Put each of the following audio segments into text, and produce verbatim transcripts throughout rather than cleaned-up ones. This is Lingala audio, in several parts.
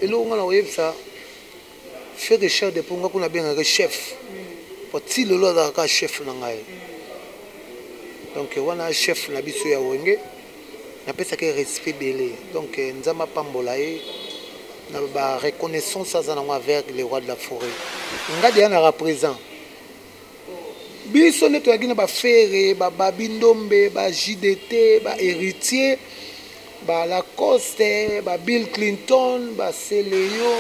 et là on a eu ça faire des chefs de pour qu'on a bien un chef pour si le lot d'un chef n'engaye donc on a un chef na biso ya wenge na pesa que respect belé donc nzamba pambolaye na ba reconnaissance ça avec les rois de la forêt ngadi yana représent biso neto yakina ba fere ba babindombe ba J D T ba héritier ba Lacoste ba Bill Clinton ba Celeyo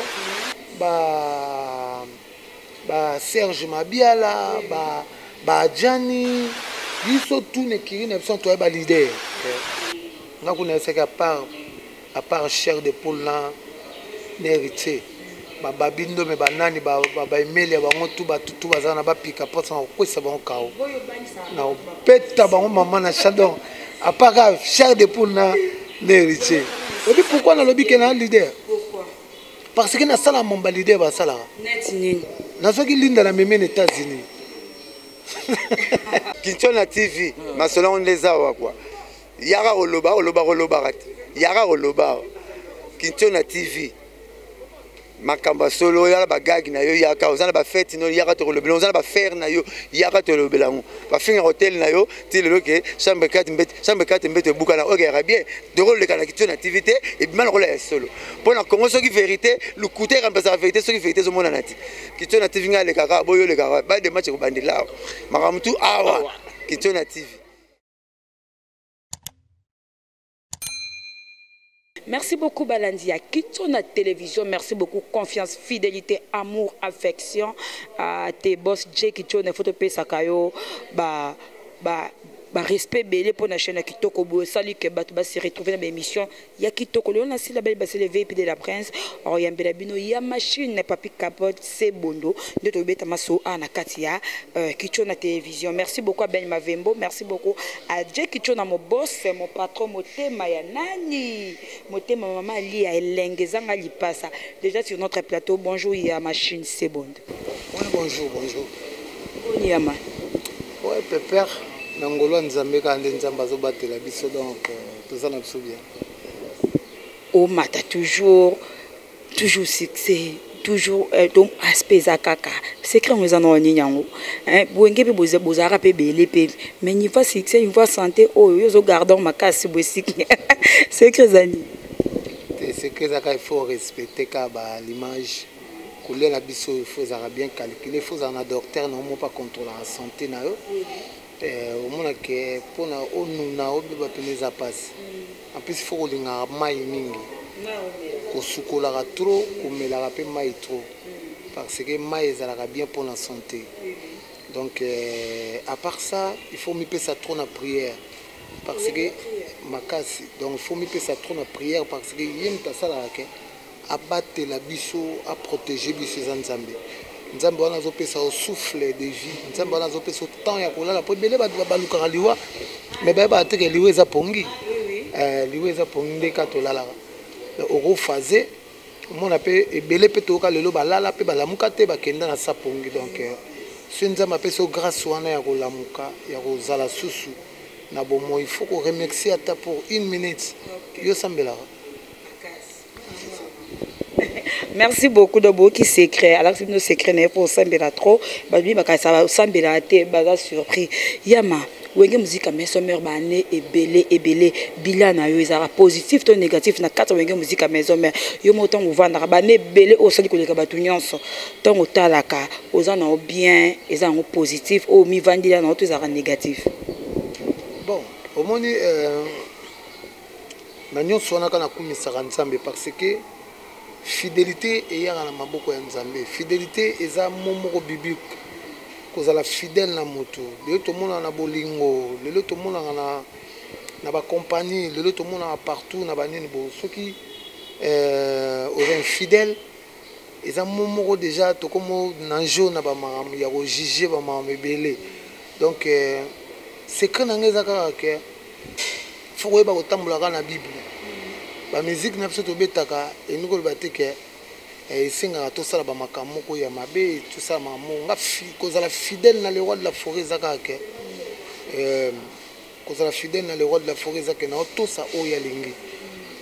ba ba Serge Mabiala ba ba Gianni biso tout ne kiri na biso to ba leader ngakuna c'est qu'à part à part chair de poule là héritier ba babindo me banani ba ba email ba ngotu ba tutu bazana ba pika posa ko sa bon kao na peta ba maman na chadon à part chair de poule na héritier et puis pourquoi na lobi que na leader pourquoi parce que na sala mon leader ba sala net nini na soki linda na meme aux États-Unis Kinchona T V masolo on les awa quoi yara oloba oloba oloba rat yara oloba Kinchona T V makamba solo yala bagagi na yo yaka ozana ba fête no yaka to le blanc ozana ba faire na yo yaka to le blanc ba finga hotel na yo ti le que chambre quatre mbet chambre quatre mbet buka na ok bien de rôle le kana Kinchona T V te et mal rôle solo pour na Congo ce qui vérité le côté remplacer la vérité ce qui vérité zo mona nati Kinchona T V nga le kaka boyo le kaka ba de match ko bandila makamtu awa Kinchona T V. Merci beaucoup Balandia. Quittons notre télévision. Merci beaucoup. Confiance, fidélité, amour, affection. À tes boss J Kitcho ne photo pe sakayo ba ba ba respect belé pour la chaîne Kitoko bo salut que batu ba se retrouver dans l'émission ya Kitoko le on a si la belle ba se lever puis de la prince or ya mbela bino ya machine papi capote c'est bondo de to beta maso ana katia Kitcho na télévision. Merci beaucoup à Ben Mavembo, merci beaucoup à J Kitcho na mon boss mon patron motema ya nani motema maman li ya elengezanga li passa déjà sur notre plateau. Bonjour ya machine c'est bondo. Oui, bonjour bonjour Onyama ouais pépère Nangolo Nzambe kande Nzamba zo batela biso donc tout ça n'a pas bien. Oh mata toujours toujours succès toujours donc aspect zakaka secret nous en on nyango hein boenge pe boze bozara pe belé pe mais ni fa succès ni fa santé oh yo zo gardons makasi bosiki secret zani c'est secret zaka il faut respecter ka ba l'image couler la biso il faut ça bien calculer il faut un docteur non pas contrôler la santé na yo au moins que pour na onu na obi ba peneza passe en plus il faut linga mai mingi ko sukola trop ko mela pe mai trop parce que mai ezalaka bien pour la santé donc euh, à part ça il faut mi pesa trop na prière parce que makasi donc il faut mi pesa trop na prière parce que yem ta sala ke abattre la biso à protéger biso Nzambe Nzambe wana zo pesa au souffle de vie Nzambe wana zo pesa temps ya kolala po belé ba baluka liwa mais ba ba te ke liwa za pongi euh liwa za pongi ka to lala oro phasé mon appel et belé pe to ka lelo ba lala pe ba lamuka te ba kenda na sa pongi donc ce Nzambe pesa grâce wana ya kolamuka ya kozala susu na bomo il faut qu'on remercie à ta pour une minute yo sambela. Merci beaucoup de beaucoup qui secret alors que nos secrets n'est pas sambela trop babi bakasa sambela te baza surpris yama wenge musique mais sommer bané et belé et belé bilan na yo ezara positif to négatif na quatre wenge musique maison mais yo moto nguvanda bané belé au sali koleka batu nyonso ton otalaka ozana o bien ezana positif o mi vandila na to ezara négatif. Bon au moni euh na nyonso na kana kumisaka Nzambe parce que fidélité et ya na maboko ya Nzambe fidélité eza momoko biblique kozala fidèle na moto lelo tomona na bolingo lelo tomona na na ba compagnie lelo tomona partout na banini bo soki euh aux infidèles eza momoko déjà to comme na jo na ba maram ya ko juger ba maram ebele donc euh, c'est que na ngeza ka ke faut ba kotambola na Bible la musique n'a pas été betaka et nous le que et singa tout ça ba makamoko ya mabe tout ça mamonga cause la fidèle na le roi de la forêt zakake euh cause la fidèle na le roi de la forêt zakake na tout ça o ya lingi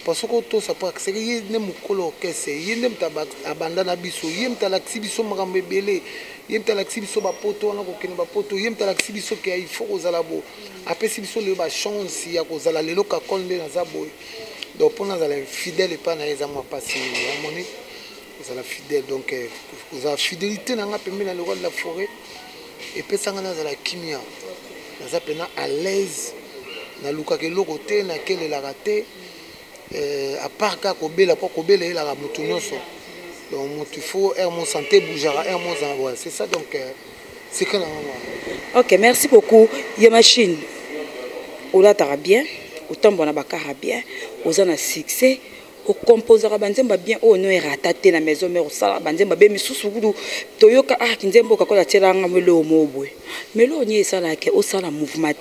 parce que tout ça parce que il ne mukolo kese il ne mtaba abandana biso il ne talaxi biso makambe belé il ne talaxi biso ba poto na ko kene ba poto il ne talaxi biso ke il faut ozala bo après si biso le ba chance ya ko zala lelo ka konde na zabo donc pour nous aller fidèle pas na eza moi passer amoni ozala fidèle donc ozala fidélité na nga pembe na le roi de la forêt et puis ça na zala kimia na za pena à l'aise na luka ke loko te na kele la raté Euh, à part qu'à Kobela, pour Kobela, il a la moutonnoso. Donc, il faut un mon santé bougera, un mon envoi. C'est ça, donc, euh, c'est que là. Ok, merci beaucoup. Il y a machine. Ola tara bien, autant bon abakara bien, ozana succès. Au composera banzemba bien, oh no eratate na maison mais au sala banzemba be misusu gudu toyoka ah kinzembo kakola tselanga melo mobwe. Melo ni esala ke au sala mouvement.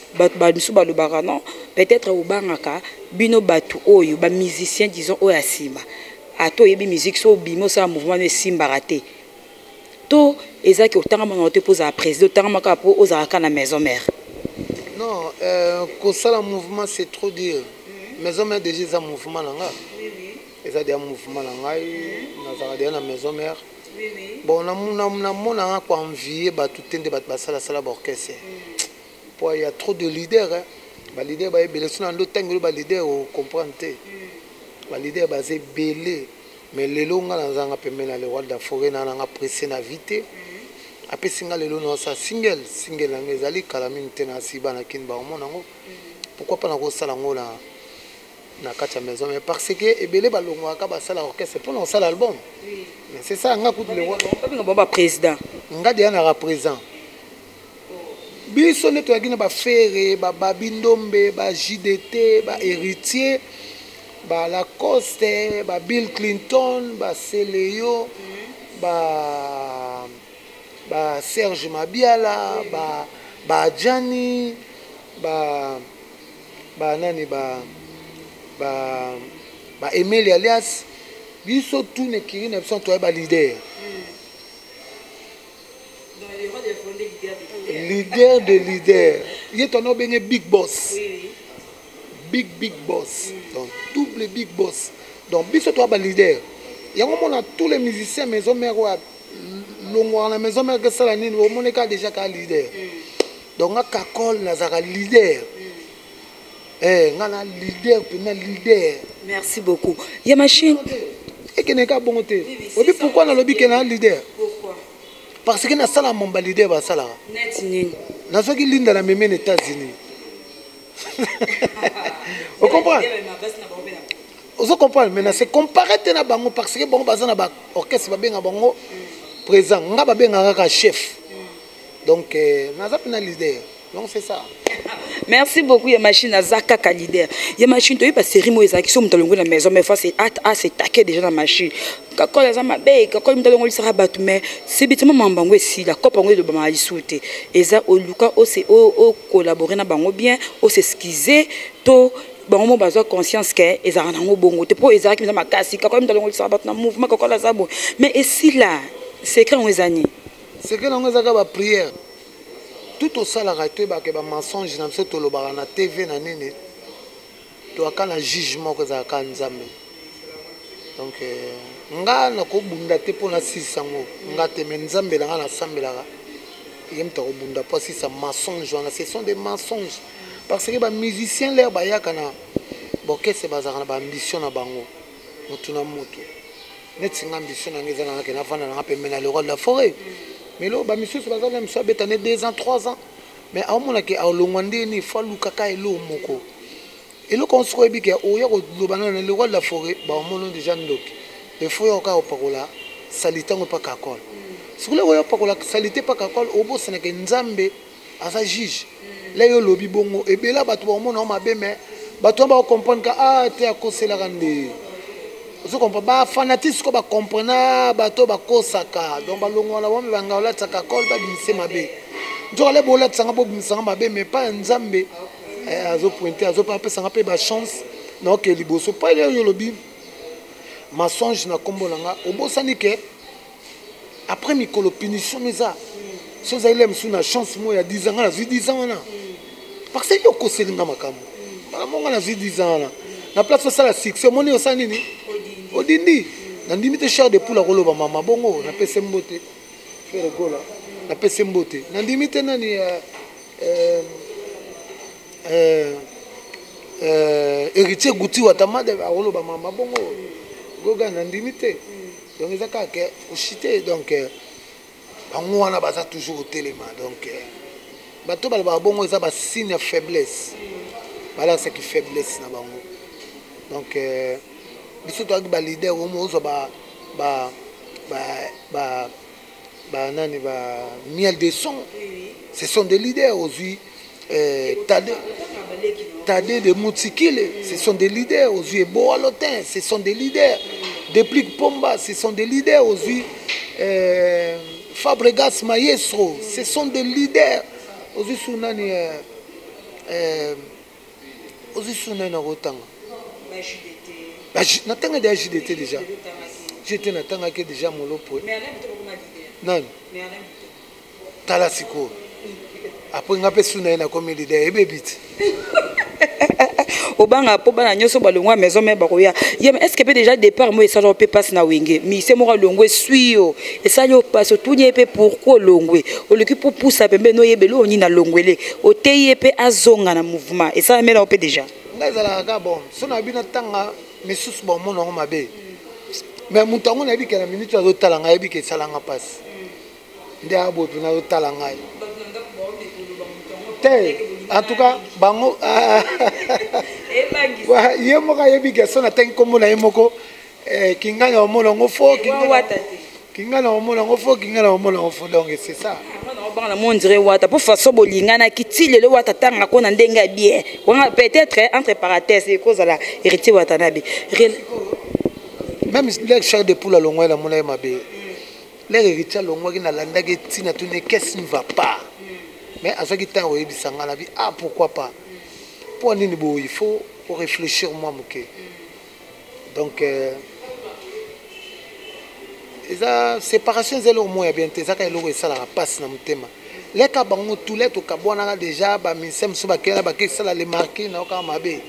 Peut-être au bangaka bino batu oyo ba musicien disons o ya simba ato yebi musique so bimo sa mouvement de simba raté to ezaki otanga mona te poser président otanga maka po ozaka na maison mère. Non, euh ko sala mouvement c'est trop dire. Maison mère déjà un mouvement là. Oui oui. Eza des mouvement là ngai na zaka dia na maison mère. Oui oui. Bon na mona na mona ko envier batu tende bat basala sala orchestre. Il y a trop de leaders. Hein. Les leaders, les leaders, vous comprenez. Les leaders, c'est belé. Mais les longs, on a permis à le roi de la forêt, on a pressé la vite. Après, les longs, c'est single. Single, on a dit que la mine tena siba na kin ba omonango. Pourquoi pas na ko sala ngo na na kacha maison mais parce que ebele ba longo ka ba sala orchestre pour lancer l'album. Mais c'est ça, on a coupé le roi. On a président. On a dit on a président. Biso neto yakina ba Ferré, ba Babindombe, ba J D T, ba Héritier, ba Lacoste, ba Bill Clinton, ba Célio, ba ba Serge Mabiala, ba ba Gianni, ba ba nani ba ba ba Emile alias biso tout ne kiri ne sont toi ba leader. Leader de leader. Il est un big boss. Big, big boss. Donc, double big boss. Donc, biso toi, leader. Il y a un moment tous les musiciens, maison mère, la maison mère, que ça, la nine, au monde est déjà un leader. Donc, on a Kakol, un leader. Eh, on a un leader, un leader. Merci beaucoup. Il y a machine. Et qui n'est pas bon. Pourquoi on a lobby qu'il y a un leader? Pourquoi? Parce que na sala momba leader ba sala net nini na soki linda na meme aux États-Unis. Vous comprenez? Vous comprenez? Mais c'est comparé na bango parce que bango bazana ba orchestre ba benga bango présent nga ba benga ka chef. Donc na zapi na leader. Donc c'est ça. Merci beaucoup, il y a machine à Zaka Kalider. Il y a machine, tu as pas série moi qui sont dans la maison, mais face à c'est taqué déjà dans la machine. Quand les gens m'appellent, quand ils me donnent le sarabat, mais c'est bêtement m'embangoué si la coupe en de bama isouté. Et ça au Luca au c'est au collaborer na bango bien, au s'excuser, to bon mo besoin conscience que ils ont un bongo. Tu peux ils ont qui me makasi, quand ils me donnent le sarabat na mouvement quand la zabo. Mais ici là, c'est quand les années. C'est que on a ba prière. Tout au salaire tu ba que ba mensonge na mso to lobara na T V na nene to akana jugement que za ka nzambe donc nga na ko bunda te pona sisango nga te nzambe la na sambela yem to bunda pas si ça mensonge na ce sont des mensonges parce que ba musicien l'air ba yakana boke se bazaka na ba ambition na bango mutu na mutu net nga ambition na ngeza na ke na fana na pembe na le roi de la forêt. Mais là, bah monsieur, c'est pas ça, monsieur a bétané deux ans, trois ans. Mais à un moment que à Longwande, il faut le caca et l'eau moko. Et là, quand on se croit bien qu'il y a le banane, le roi de la forêt, bah on monte déjà n'ok. Le fouet au cas au parola, salité on pas cacol. Si vous voulez au parola, salité pas cacol, au bout c'est que Nzambe à sa juge. Là il y a le bibongo et bien là bah toi on monte en ma bé mais bah toi on va comprendre que ah t'es à cause de la rande. Vous comprenez pas fanatisme ba comprendre bato ba kosaka donc ba longo la wambe banga la tsaka kol ba binse mabe donc les bola tsanga bo binse mabe mais pas nzambe azo pointer azo pas pesa pe ba chance non que liboso pas le yolobi mensonge na kombo langa obosani ke après mikolo punition meza so za ile msu na chance mo ya dix ans na dix ans na parce que yo koselinga makamu bala monga na dix ans na na place osala succès omoni osala nini odindi nandimi te chair de poule akoloba mama bongo napesi mbote fere gola napesi mbote nandimi te nani héritier Guti Watamade akoloba mama bongo goga nandimi te donc eza kaka oshite donc bango wana baza toujours au téléma donc bato balobaka bongo eza basigne ya faiblesse balakisaki faiblesse na bango donc biso toyaki balider omo ozwa banani ba miel de son ce sont des leaders ozwi Tade Tade de Mutsikile ce sont des leaders ozwi Eboa Lotin ce sont des leaders Deplik Pomba ce sont des leaders ozwi Fabregas Maestro ce sont des leaders ozwi sunani ozwi sunani na kotanga natanga déjà J D T déjà j'étais natanga que déjà molopo non tala siko après ngape sunani na comme leader ebebit obanga po bana nyoso balongwa maison mais bakoya yem est-ce que peut déjà départ moi ça peut passer na wenge mi c'est moi longwe suyo et ça yo passe tout nie pe pourquoi longwe o le pour pousser pembe no yebelo oni na longwele o teye pe azonga na mouvement et ça mais là on peut déjà ngazala ka bon sona bina tanga mesusu bon mon ngo mabe mais mutango na bikela minute azo talanga yebike salanga passe ndi abo tuna zo talanga te en tout cas bango ye moka yebike sona ten komona ye moko kingana omona ngo fo kingana omona ngo fo kingana omona ngo fo donc c'est ça on mon dirait wata pour façon bolingana kitile le wata tanga kona ndenga bien peut-être entre parenthèses et cause la héritier watanabe même les chars de poule à longwa la mona mabe les héritiers longwa qui na landa que tina tune qu'est-ce qui ne va pas mais à ce qui temps oui bisanga la vie ah pourquoi pas pour nini bo il faut pour réfléchir moi moké donc eza séparation zelo moya bien te zaka eloko esala passe na mutema leka bango tous les to kabona déjà ba misem so bakela ba kesala le marqué na oka mabe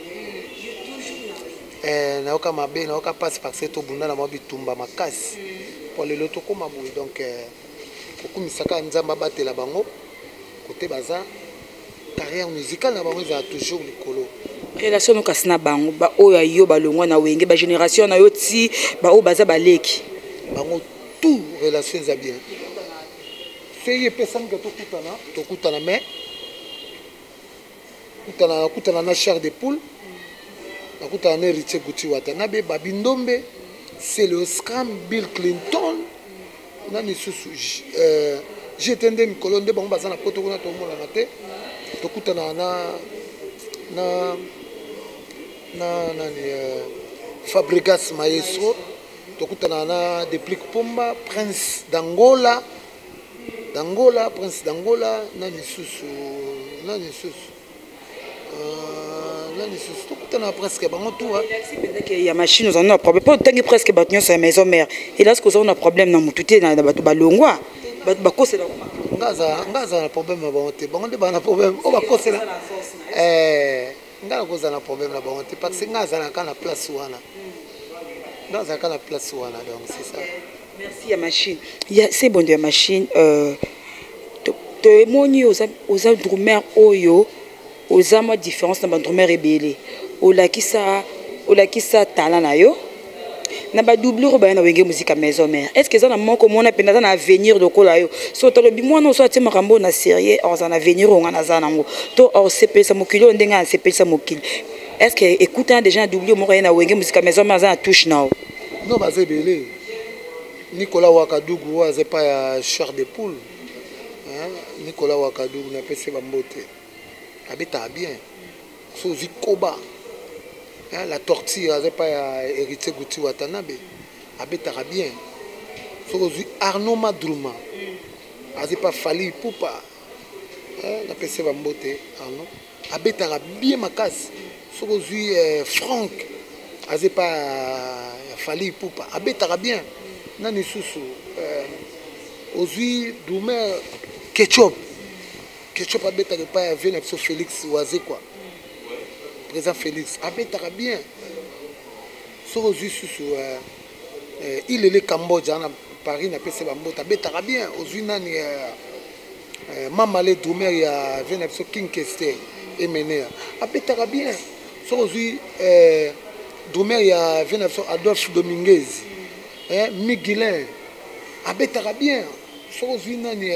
eh na oka mabe na oka passe parce que to bunda na mabi tumba makasi pour le loto koma boy donc okumisaka nzamba batela bango côté baza carrière musicale na bango za toujours likolo relation no kasina bango ba oya yo balongwa na wenge ba génération na yo ti ba o baza baleki bango tout relations à bien c'est y personne que tout kutana tout kutana mais kutana kutana na chair de poule na kutana na héritier Guti Watanabe babindombe c'est le scam Bill Clinton nani susu euh j'étais ndé mikolo nde bango bazana poto kuna to mona na te to kutana na na na nani Fabregas Maestro tokutana na Deplik Pomba prince d'Angola d'Angola prince d'Angola nani susu nani susu euh nani susu tokutana presque bango tout il y a machine nous en a problème pas tangi presque batnyo sa maison mère et là ce que ça on a problème na mututé na batu balongwa batu bakosela ngaza ngaza na problème na bango te bango de bana problème o bakosela eh ngala koza na problème na bango te parce que ngaza na kana place wana dans un cas la place voilà donc c'est ça merci à machine il y a c'est bon de machine euh te moni aux aux drummer oyo aux ama différence na ba drummer rebelle o la kisa o la kisa talent na yo na ba doublure ba na wenge musique maison mère est-ce que ça na moko mona pena na avenir de kola yo so to lobi mwana so atima rambo na sérieux on en avenir on en azana ngo to or cp sa mokilo ndenga cp sa mokili est-ce que écoutant des gens doublure mo na wenge musique maison mère za touche na non bazé belé Nicolas Wakadougou azé pas ya chair de poule hein Nicolas Wakadougou na pese ba mbote habita bien so zikoba hein la tortille azé pas ya héritier Guti Watanabe habita bien so Arnaud Madrouma azé pas Fali Poupa hein na pese ba mbote Arnaud habita bien makasi so zui Franck azé pas Fali Poupa abetaka bien nani susu euh ozui Doumer Ketchup Ketchup abetaka pas vena so Félix Oazé quoi président Félix abetaka bien soko zwi susu il est le Cambodge na Paris na pese bambota betaka bien ozwi nani Mamale Doumer ya vena biso King Kester emenea abetaka bien soko zwi Doumer ya vena biso Adolphe Dominguez eh Miguelin abetaka bien soko zwi nani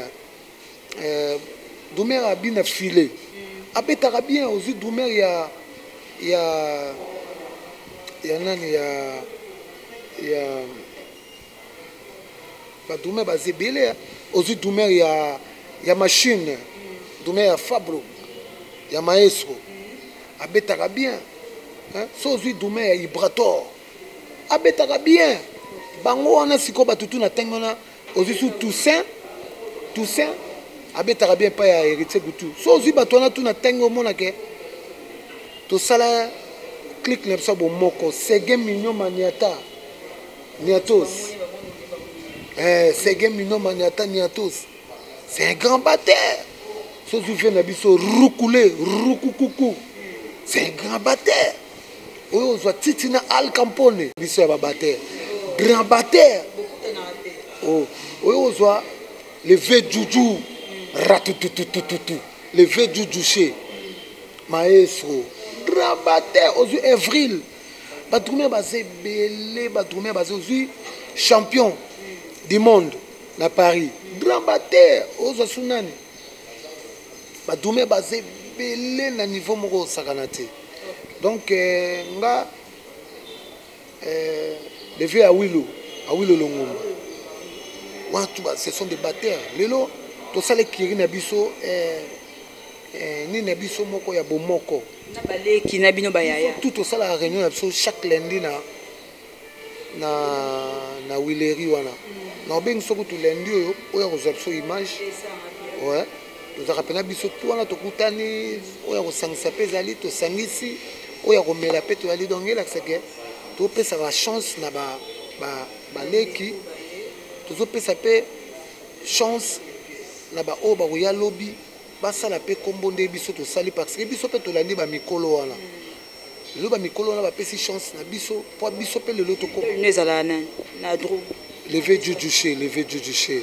Doumer abina filé abetaka bien ozwi Doumer ya ya ya nani ya ya ba Doumer bazebele ozwi Doumer ya ya machine Doumer ya Fabro ya maestro abetaka bien hein so ozwi Doumer ya Ibrator abetaka bien bango wana siko batutu na tengona ozwi su Toussaint Toussaint abetaka bien pa ya Héritier Goutou so ozwi bato wana tu na tengo mona ke to sala clic na biso bomoko Sege Mignon Maniata Niatos eh Sege Mignon Maniata Niatos c'est un grand batteur so ozwi vient na biso Roukoulé Roukoukou c'est un grand batteur oyo ozwa Titina Al Campone biso ya ba batteur grand batteur oh oyo ozwa le vieux Djoudjou ratututututu le vieux Djoudjouché maestro grand batteur ozwi Avril Badoumer basé belé Badoumer basé ozwi champion du monde na Paris grand batteur ozwa sunani Badoumer basé belé na niveau moko sakanate donc euh, nga euh, le vieux Awilo Awilo Longomba watu ce sont des batteurs lelo to sale kiri na biso euh, euh, ni na biso moko ya bomoko na baleki na bino bayaya tout au sala réunion na biso chaque lundi na na na Wileri wana na bengi soko tu lundi oyo oya ko biso image ouais to zakapena biso tu wana to kutani oya ko sangisa pezali to sangisi oya ko mela pe to ali donc la seke to pesa la chance na ba ba baleki to zo pesa pe chance na ba o ba ya lobby basala pe kombo nde biso to sali parce que biso pe to landi ba mikolo wana le ba mikolo wana ba pesi chance na biso po biso pe le loto ko nezala na na dro le vieux Djoudjouché le vieux Djoudjouché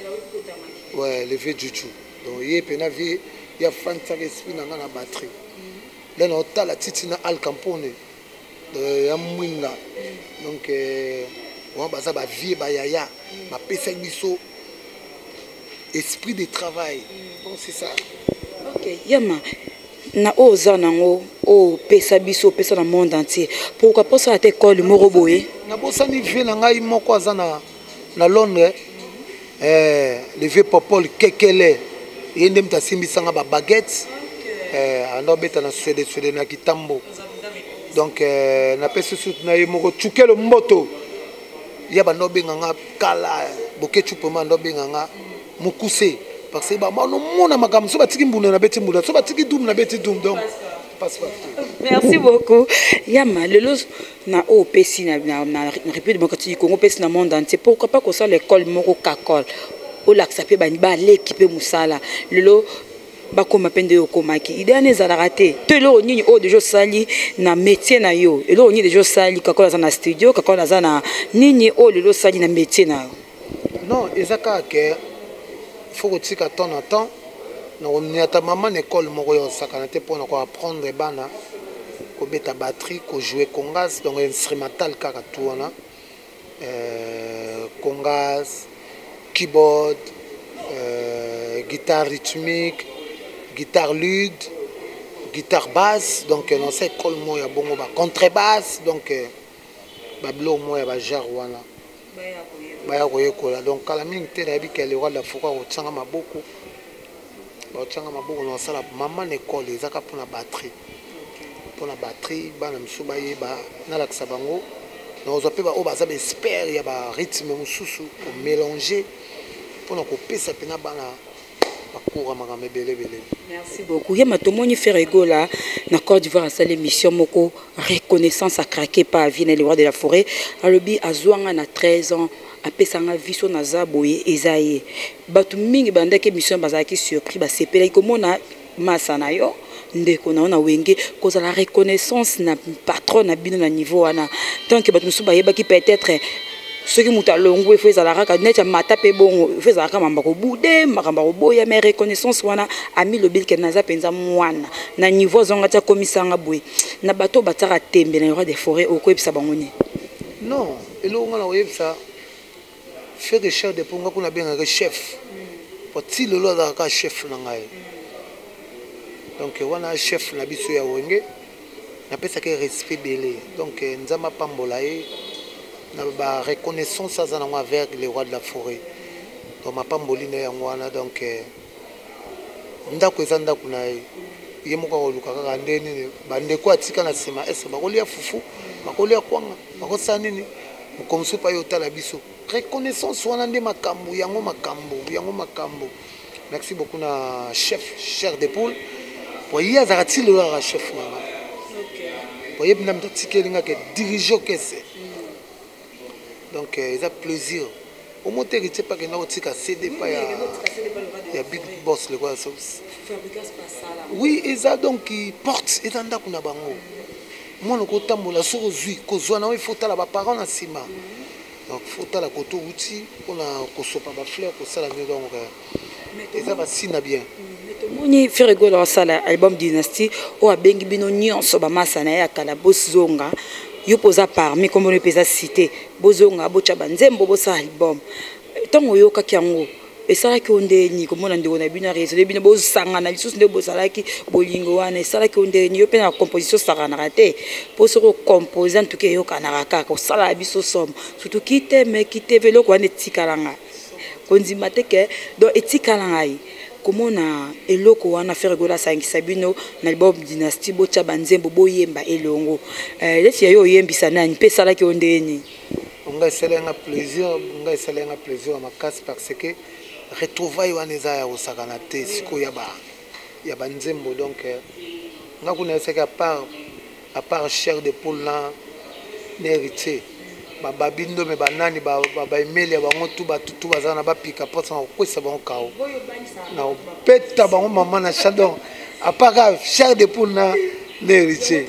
ouais le vieux Djoudjou donc yé pena vie ya fanta respect na na batterie là na otala Titina Al Campone ya mwinga donc euh on baza ba vie ba yaya ba pesa biso esprit de travail donc c'est ça ok yama na oza nango o pesa biso pesa na monde entier pourquoi pas ça te école moko boye na bosani vie na ngai moko aza na na Londres eh le vieux Popol Kekele yende mtasimbisanga ba baguette eh anobeta na Suède Suède na kitambo donc euh, na pesa sut na yemoko chukelo mboto ya ba nobenganga kala bokechu poma nobenganga mukuse parce que ba mano mona makamso batiki mbuna na beti mbuna so batiki dum na beti dum donc passe partout. Merci beaucoup yama lelo na o pesi na na République démocratique du Congo pesi na monde entier pourquoi pas que ça l'école moko kakol o laksa pe bani ba l'équipe musala lelo bakoma pende yokomaki idée ne za raté telo nyinyi o déjà sali na métier na yo elo nyinyi déjà sali kakola za na studio kakola za na nyinyi o lelo sali na métier na yo non ezaka ke faut que tu de temps en temps on y a ta maman école moko yo sakanate pour ko apprendre bana ko beta batterie ko jouer congas donc instrumental kaka tout wana euh congas keyboard euh guitare rythmique guitare lude guitare basse donc dans cette école moya bongo ba contrebasse donc ba blo moya ba jar wana baya koyekola donc kala mingi te na yebi ke le roi la foka kotsanga maboko baotsanga maboko na sala maman école ezaka mpona batterie mpona batterie bana misu bayeba nalakisa bango na ozwa mpe baoyo baza baexpert ya barythme mosusu komélange mpona kopesa mpena bana bakoura makambo ebelebele. Merci beaucoup. Yama tomoni Ferrego là na Côte d'Ivoire à cette émission moko reconnaissance à craquer par Vienne le roi de la forêt alobi azwanga na treize ans apesanga viso na zaboye ezaye batu mingi bandeke mission bazaki surpris ba sepela komona masa na yo ndeko na ona wenge cause la reconnaissance na patron na bino na niveau wana tant que bato suba yeba ki peut-être ce qui muta longo faut ça la raka net mata pe bongo faut ça raka mamba ko bude makamba ko boya mais reconnaissance wana ami le bil ke naza penza mwana na niveau zonga ta komisanga boy na bato batara tembe na roi des forêts au ko ebisa bango ni non elo ngala oyebisa faire des chefs de ponga kuna benga chef poti lolo da ka chef na ngai donc wana chef na biso ya wenge na pesa ke respect belé donc nzamba pambola e na ba reconnaissance ça na avec les rois de la forêt donc ma pamboli na ya ngwana donc ndako ezanda kuna ye moko luka kaka ndeni bande ko atika na sima ese bakolia fufu bakolia kwanga bakosana nini mukomsu pa yo tala biso reconnaissance wana nde makambo yango makambo yango makambo merci beaucoup na chef cher de poule pour y azarati le la chef mama pour y bina mtikelinga ke diriger kese donc ils a plaisir au monter il pas que na otika cd pas ya ya big boss le quoi ça oui ils a donc qui porte et anda kuna bango moi le kotambola sur ozui kozwa na il faut tala ba parents na sima donc faut tala koto outil on a kosopa ba fleur ko sala mieux donc et ça va sina bien moni faire go dans sala album dynastie o abengi bino nyonso ba masana ya kala boss zonga yo posa parmi comme on pesa cité bozonga bocha banzembo bosa album tongo yo kakiango esala ki ondeni komona ndeko na bino réseau bino bozanga na lisusu nde bozala ki bolingo wana esala ki ondeni yo pe na composition sakana raté pour se recomposer en tout cas yo kana kaka ko sala biso somme surtout ki te me ki te velo ko ane tikalanga konzima te ke do etikalanga yi komona eloko wana faire gola sangisa bino na album dynastie bocha banzembo boyemba elongo eh lesi yo yembisa nani pe sala ki ondeni on ga selenga plaisir on ga selenga plaisir à ma casse parce que retrouvaille wana eza ya osakana te siko ya ba ya banzembo donc nga kuna seka part à part cher de poule na héritier ba babindo me banani ba ba email ya bango tu ba tutu bazana ba pika posa na kwesa bango kao na peta bango mama na chadon à part cher de poule na héritier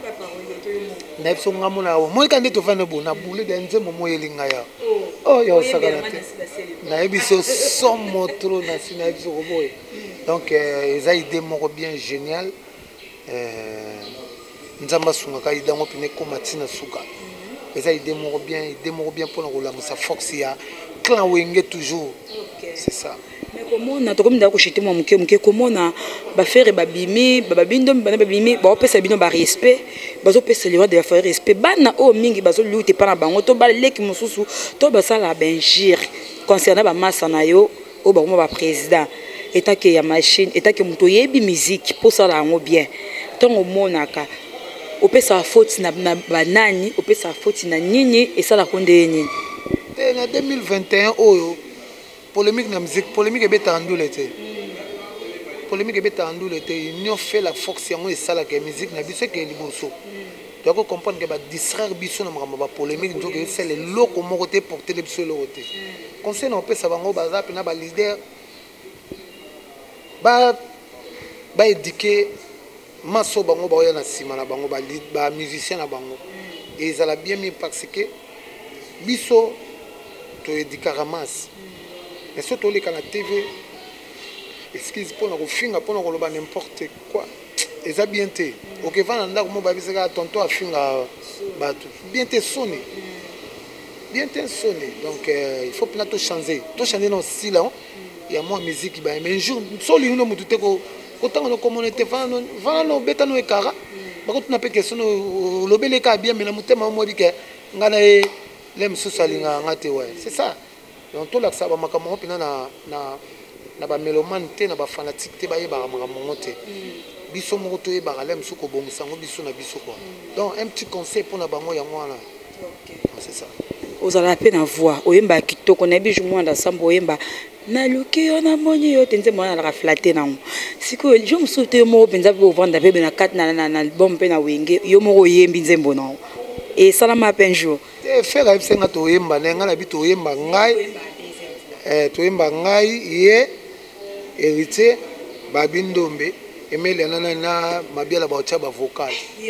na biso ngamo na mo ka ndito fane bo na boule de nzembo mo yelinga ya oh ya osakana te na biso somo trop na sina biso boy donc ils a idée moko bien génial euh nzamba sunga ka idango pine ko matina suka ils a idée moko bien idée moko bien pour la musa fox ya clan wenge toujours c'est ça mais comment na to comme ndako chité mo muke muke comment na ba faire ba bimi ba bindo ba bimi ba opesa bino ba respect bazo pesa le roi de la faire respect bana o mingi bazo lutte pa na bango to ba leki mususu to ba sala benjir concernant ba massa na yo o ba mo ba président eta ke ya machine eta ke muto yebi musique pour sala ngo bien tongo monaka opesa faute na banani opesa faute na nini et ça la konde nini en deux mille vingt et un oyo polémique na musique polémique et beta andou l'été polémique et beta andou l'été ils ont fait la force yango et ça la musique na biso ke liboso donc comprendre que ba distraire biso na ba polémique donc c'est le loko moko te porter le biso le côté conseil na opesa bango baza pe na ba leader ba ba éduquer maso bango ba na sima na bango ba ba musicien na bango et ils a bien mis parce que biso to éduquer ramas mais surtout les canaux T V excuse pour na kofinga pour na koloba n'importe quoi ils a bien té OK va na ko ba bisaka tonto afinga ba bien té sonné bien té sonné donc euh, il faut pas tout changer tout changer non style il y a moins musique ba mais un jour soli no mutu te ko autant no communauté va no va no beta no ekara ba ko tuna pe question no lobele ka bien mais na mutema mo bi ke ngana e lem susalinga ngate ouais c'est ça donc tout là ça ba makamoko pina na na na ba mélomane te na ba fanatique te ba yeba makamoko te biso mo to yeba lem suko bongisango biso na biso quoi donc un petit conseil pour na bango ya mwana c'est ça ozala pe na voix oyemba kitoko na biju mwanda sambo oyemba na luki yo na moni yo tenze mwana la flatter nango siko je me souite mo benza bo vendre pe na kat na na album pe na wenge yo mo oyembi nzembo nango et salama pe un jour te faire avec senga to yemba na ngala bi to yemba ngai eh to yemba ngai ye héritier babindombe Emeli anana na mabiala ba ocha ba vocal.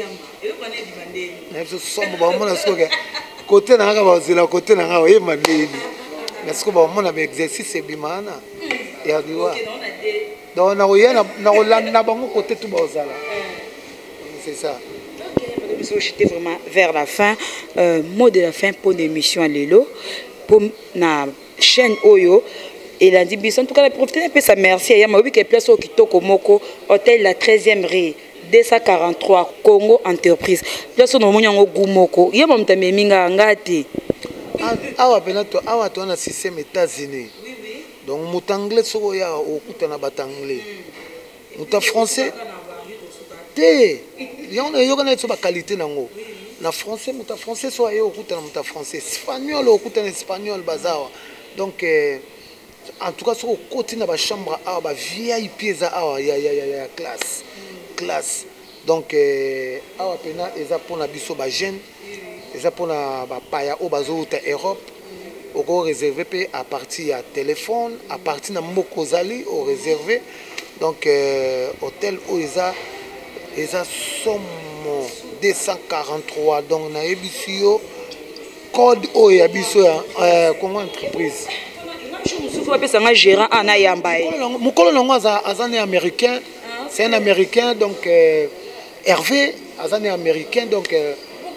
Na biso sombo ba mona sikoke. Côté na nga ba zila côté na nga yeba ndeni. Na siko ba mona ba exercice bimana. Ya diwa. Donc na oyena na olanda bango côté tout ba ozala. C'est ça. J'étais vraiment vers la fin. Euh, mot de la fin pour l'émission à Lelo. Pour la chaîne Oyo. Et la dit, en tout cas, profiter un peu sa merci. Il y a ma qui est place au Kitoko Moko, hôtel la treizième rue, deux cent quarante-trois, Congo Entreprise. Place au Nomonyango Gumoko. Il y a mon tame minga ngati. Awa penato, awa to na système États-Unis. Donc mon anglais soko ya okuta na batanglais. Mon français té. Yona yona to ba qualité nango. Na français mon français so ya okuta na mon français. Espagnol okuta na espagnol bazawa. Donc euh, en tout cas, sur le côté de la chambre, il y a V I P, il y a classe. classe. Donc, il y a pour la jeune, il y a pour la paya au Europe, on réservé à partir du téléphone, à partir de Mokozali, on réservé. Donc, hôtel où il y a deux cent quarante-trois. Donc, on a un code où il y a comment entreprise. Gérant Anna Yambaye. Mon colonel est américain, c'est un américain, donc euh, Hervé, est américain, donc. Euh,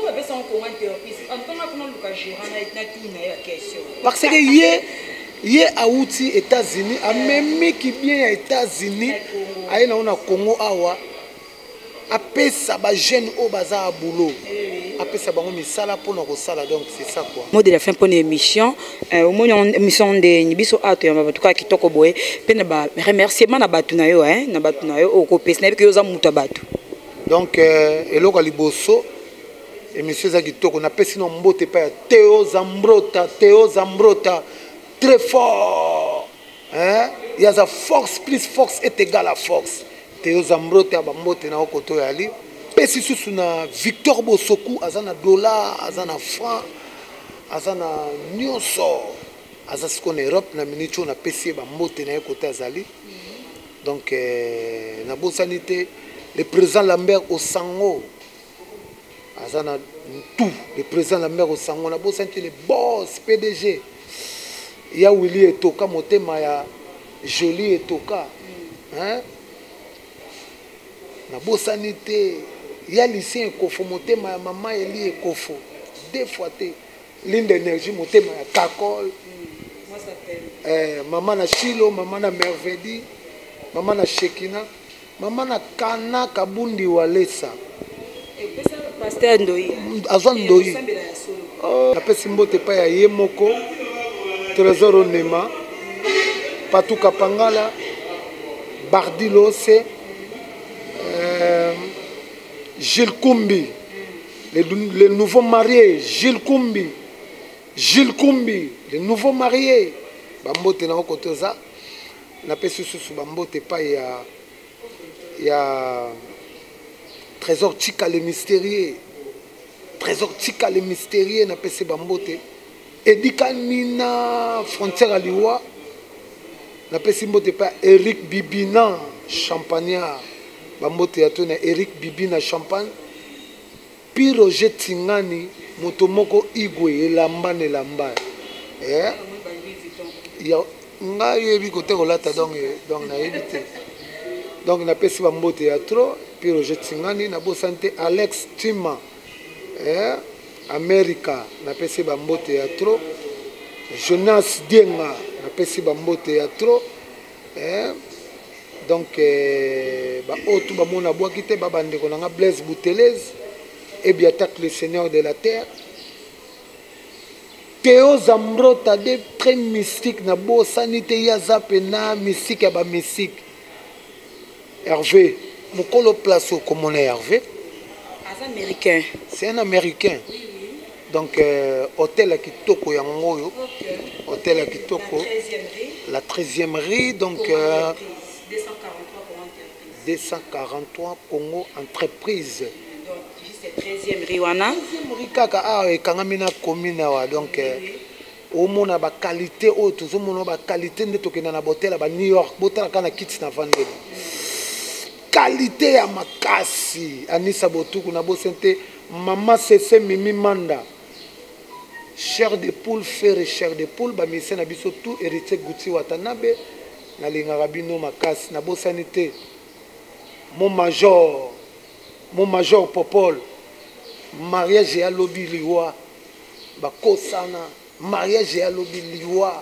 parce que hier, hier à Outi, États-Unis, à même qui vient aux États-Unis, à une Congo Awa, après ça, bah jeune au bazar boulot. Après ça, on misala pour nos sala, donc c'est ça quoi. Moi de la fin pour l'émission, au moins on émission de Nibiso Ato, on va tout cas qui toko boé, peine ba remerciement na batu na yo, hein, na batu na yo, au copé, c'est que yo za muta batu. Donc elo kaliboso, émission za kitoko, na pesi no mbote pa Théo Zambrota, Théo Zambrota, très fort, hein, il y a sa force plus force est égale à force. Théo Zambrota ba mbote na okoto yali. Pesi susu na Victor Bosoku azana dollar azana franc azana nyonso azasiko na Europe na minicho na pesi ba mbote na côté azali. Donc euh, na bosanité le président Lambert Osango azana tout le président Lambert Osango na bosanité le boss P D G ya Willy Etoka motema ya Jolie Etoka hein na bosanité il y a lycée Kofo motema ya maman Eli Kofo deux fois té ligne d'énergie motema ya Kakol moi s'appelle euh maman na Chilo maman na Mervedi maman na Shekina maman na Kana Kabundi Walesa et pesa pasteur Ndoi azwa Ndoi na pesi mbote pa ya Yemoko Trésor Onema Patou Kapangala Bardilose euh, Gilles Koumbi, le, le nouveau marié, Gilles Koumbi, Gilles Koumbi, le nouveau marié. Bambote na côté ça, na pesi sous bambote pas il y a il y a Trésor Tika le mystérieux, Trésor Tika le mystérieux na pesi bambote. Edikanina frontière à Liwa, na pesi mbote pas Eric Bibina Champagnard. Bambote ya tona Eric Bibi na Champagne puis Roger Tingani motomoko igwe elamba ne lamba eh ya nga yebi côté kolata donc donc na yebite donc na pesi bambote ya trop puis Roger Tingani na bo santé Alex Tima eh America na pesi bambote ya trop Jonas Dienga na pesi bambote ya trop eh donc euh, bah auto ba mona bois kité ba bande ko nga Blaise Boutelez et bien attaque le Seigneur de la terre Théo Zambrota de très mystique na bo sanité ya zapena mystique ya ba mystique Hervé mokolo place au comme on est Hervé un américain c'est un américain donc euh, hôtel à Kitoko yango okay. Hôtel à Kitoko la treizième rue donc euh, deux cent quarante-trois Congo Entreprise. Donc, juste treizième Riwana. treizième rue kaka ah et kangamina commune wa donc au mona ba qualité au tout mona ba qualité nde tokena na botel ba New York botala kana kits na vendre. qualité ya makasi Anissa Botuku na bosente Mama Sese Mimi Manda chair de poule fer et chair de poule ba mise na biso tout héritier Guti Watanabe na linga rabino makasi na bosanité mon major mon major Popol mariage ya lobi liwa bakosana mariage ya lobi liwa.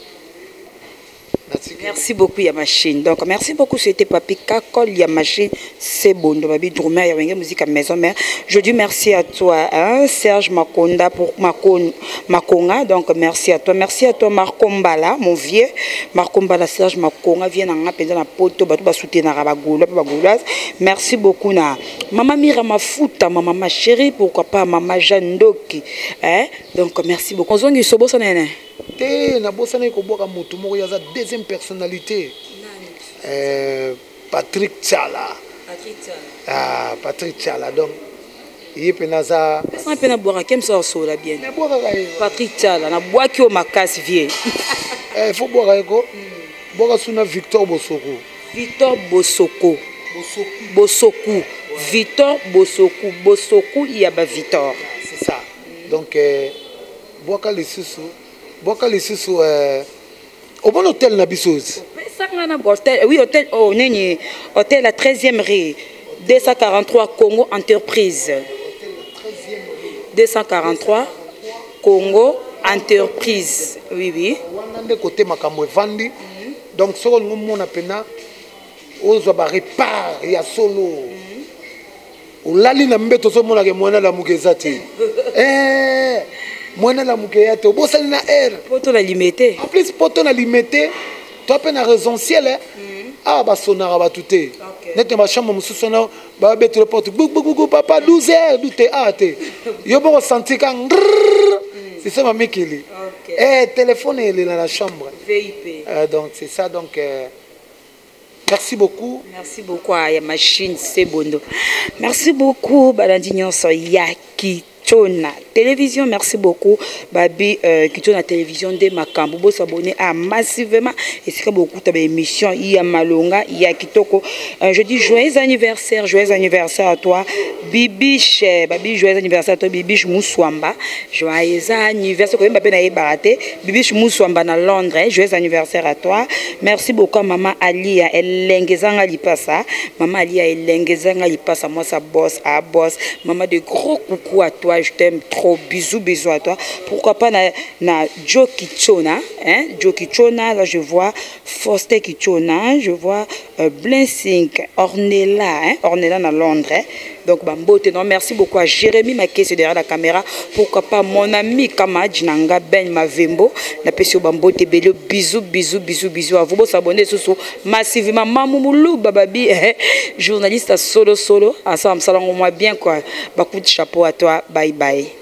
Merci beaucoup Yamachine. Donc merci beaucoup, c'était Papi Kakol Yamachine, c'est bon. Donc Babi Droumer Yawenge musique à maison mère. Je dis merci à toi hein, Serge Makonda pour Makon Makonga. Donc merci à toi, merci à toi Marco Mbala, mon vieux Marco Mbala Serge Makonga vient en appeler na poto bato ba soutenir na bagolo ba bagolaz. Merci beaucoup na Maman Mira Mafuta, maman ma chérie, pourquoi pas Maman Jandoki hein. Donc merci beaucoup. Zongi sobo sonene. Te na bosana ko boka mutu moko ya za deuxième personnalité euh, Patrick Tchala Patrick Tchala ah Patrick Tchala donc il peut naza ça peut na boka kem ça sola bien na boka Patrick Tchala na boaki o makasi vie eh faut boka ko boka suna Victor Bosoko Victor Bosoko Bosoku Bosoku Victor Bosoku Bosoku il y a ba Victor c'est ça donc euh, boka les sous boka les sous euh, au bon hôtel Nabisouz. Oui, hôtel oh, neni, hôtel la treizième rue, deux cent quarante-trois Congo Entreprise. deux cent quarante-trois Congo Entreprise. Oui, oui. On a côté Makambo Vandi. Donc, ce qu'on a pena, on a répar, il y a solo. On l'a dit, on a mis tout le monde à moi la moukezati. Eh. Moi na la mukeyate au bossa na air poto la limité en plus poto na limité toi pe na raison ciel ah ba sonara ba touté net ma chambre mususu na ba betre le porte bou bou papa douze heures douté ah té yo bon sentir quand c'est ça ma mekili eh téléphone il est dans la chambre V I P euh, donc c'est ça donc euh, merci beaucoup. Merci beaucoup à Yamachine Sebondo. Merci beaucoup Balandi Nyonso Yaki Chona télévision. Merci beaucoup Babi euh, qui tourne la télévision de Makambo. Vous s'abonner à massivement et c'est beaucoup de émissions. Il y a Malonga, il y a Kitoko. Euh, je dis joyeux anniversaire, joyeux anniversaire à toi Bibiche, Babi joyeux anniversaire à toi Bibiche Mouswamba. Joyeux anniversaire quand même Babi na baraté. Bibiche Mouswamba na Londres. Joyeux anniversaire à toi. Merci beaucoup à Maman Alia Elengezanga Lipasa. Maman Alia Elengezanga Lipasa. Moi sa boss à boss. Maman de gros coucou à toi. Je t'aime trop. Bisous, bisous à toi. Pourquoi pas na, na Joe Kichona, hein? Joe Kichona, là je vois Foster Kichona, je vois euh, Blessing, Ornella, hein? Ornella à Londres. Hein? Donc, Bambote, non, merci beaucoup à Jérémy Maké, c'est derrière la caméra. Pourquoi pas mon ami Kamadj Nanga Ben Mavembo, la Pessio Bambote Bello, bisous, bisous, bisous, bisous à vous. Vous s'abonnez sous massivement. Mamoumoulou Bababi, journaliste à solo solo. À ça, me salon au moins bien quoi. Beaucoup de chapeau à toi. Bye bye.